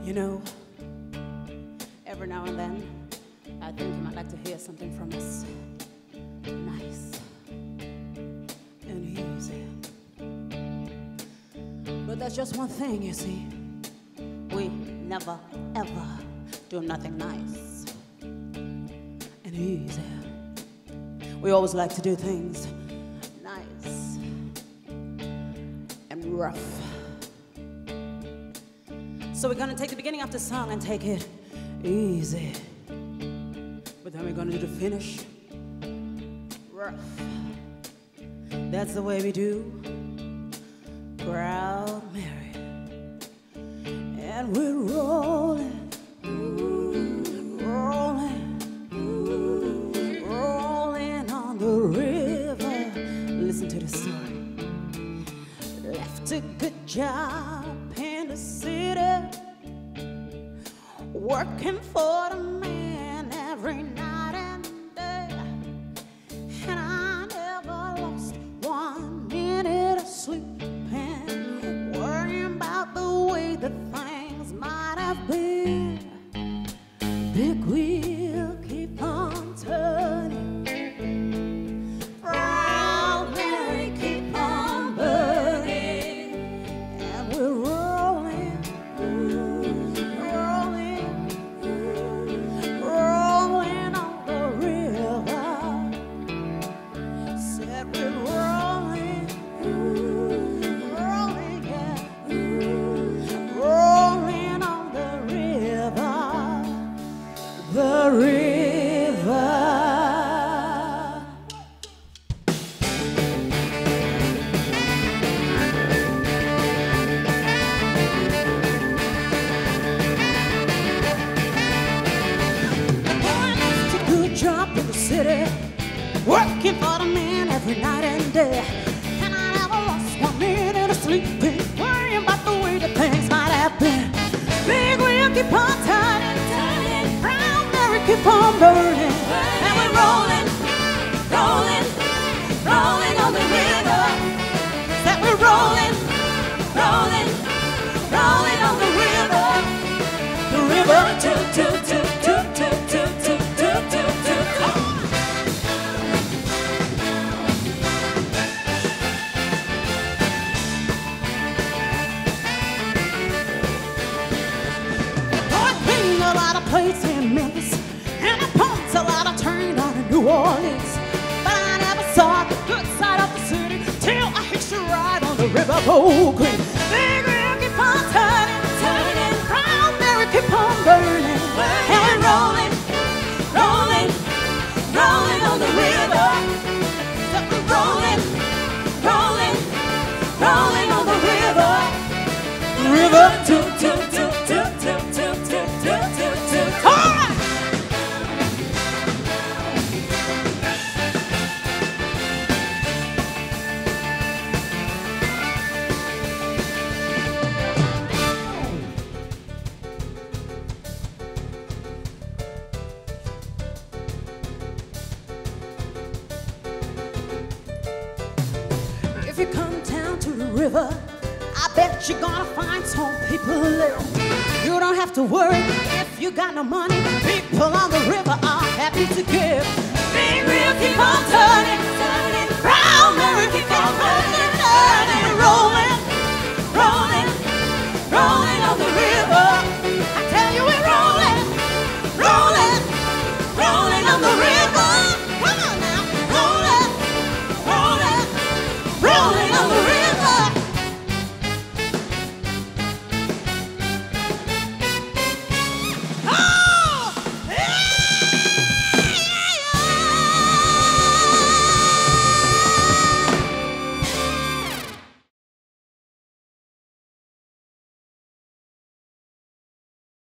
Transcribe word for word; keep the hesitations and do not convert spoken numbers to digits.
You know, every now and then, I think you might like to hear something from us. Nice and easy. But that's just one thing, you see. We never, ever do nothing nice and easy. We always like to do things nice and rough. So we're gonna take the beginning of the song and take it easy. But then we're gonna do the finish rough. That's the way we do Proud Mary. And we're rolling, rolling, rolling on the river. Listen to the story. Left a good job in the city, working for the man every night and day. And I never lost one minute of sleeping, worrying about the way that things might have been. Big wheel keep on turning, Proud Mary keep on burning, and we're rolling, rolling, rolling on the river. Said we're rolling, rolling, yeah, rolling on the river, the river. A good job in the city, working for the man every night and day. And I never lost one minute of sleeping, worrying about the way that things might have been. Big wheel keep on turning, turning, Proud Mary keep on burning, and we're rolling, rolling, rolling on the river. That we're rolling, rolling, rolling on the river. The river, toot, toot, toot, toot, toot, toot, toot, toot, toot, toot. I cleaned a lot of plates in Memphis, and I pumped a lot of train on in New Orleans. But I never saw the good side of the city till I hitched a ride on the river Green. Big wheel keep on turning, turning, Proud Mary keep on burning, and we're rolling, rolling, rolling on the river. That we're rolling, rolling, rolling on the river. River, toot, toot, toot, toot, toot, toot, toot, toot, toot, toot. All right. If you come down to the river, I bet you're gonna find some people there. You don't have to worry if you got no money. People on the river are happy to give. Big wheel keep on turning,